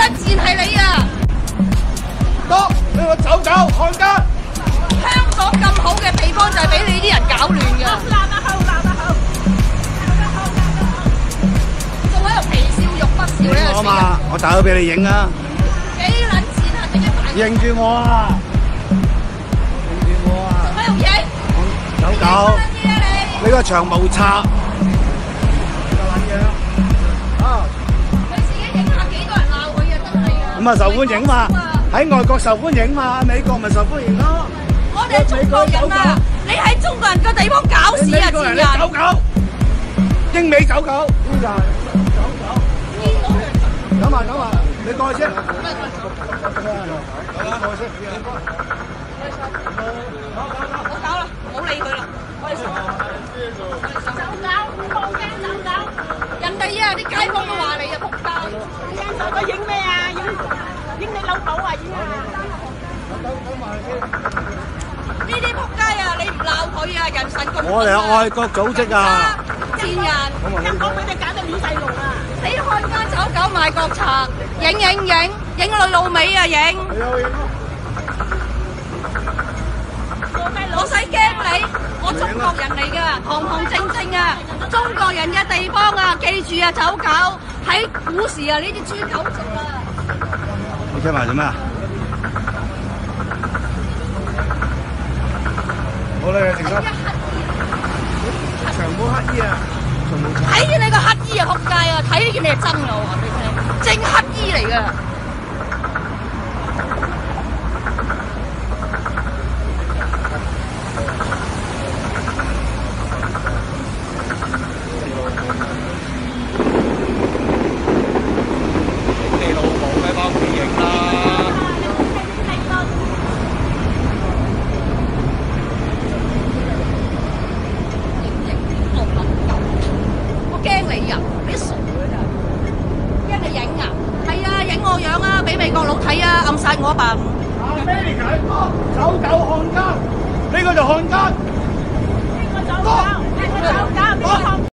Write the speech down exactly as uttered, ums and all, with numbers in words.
賤係你啊！ 得，你個走狗漢奸！ 香港咁好嘅地方就係俾你啲人搞亂㗎。鬧得好，鬧得好，仲喺度皮笑肉不笑咧！ 我嘛，我打咗俾你影啊！ 幾撚賤啊！自己買認住我啊！認住我啊！ 仲喺度影？ 走狗！你個長毛賊！咁啊受歡迎嘛，喺外國受歡迎嘛，美國咪受歡迎咯。 我哋係中國人啊！你喺中國人嘅地方搞事啊！賤人！ 走狗，英美走狗，邊個？走狗。走埋走埋，你過去先。走啦，過去先。 唔好搞啦，唔好理佢啦。走狗，放聲走狗。人哋啊，啲街坊都話你啊，仆街。我影咩啊？影影你老豆啊！影啊！呢啲仆街啊！你唔鬧佢啊！人神共憤啊！ 我哋係愛國組織啊！ 賤人！香港俾你搞到亂細路啊！你漢奸走狗賣國賊，影影影影佢老尾啊！影！我使驚你，我中國人嚟㗎，堂堂正正啊！中國人嘅地方啊，記住啊，走狗喺古時啊，呢啲豬狗族啊！ 你聽埋做咩啊？好啦，靜心。長毛乞衣啊！ 睇見你個乞衣啊，仆街啊！睇見你係真㗎，我話俾你聽，正乞衣嚟㗎。 你老母咪幫佢影啦！ 我驚你啊！你傻㗎咋？驚你影啊？係啊，影我樣啊，俾美國佬睇啊，暗殺我一笨。 America，走狗漢奸，呢個就漢奸。 呢個走狗，呢個走狗，呢個漢。